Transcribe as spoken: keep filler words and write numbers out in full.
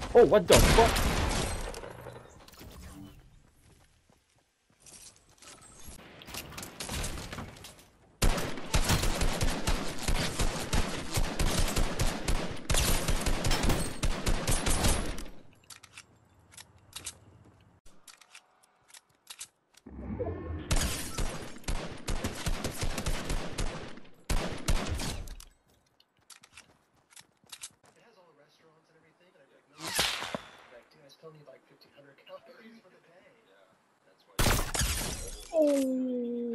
Oh, what the fuck? Still need like fifteen hundred calories for the day. Yeah, that's why. Oh.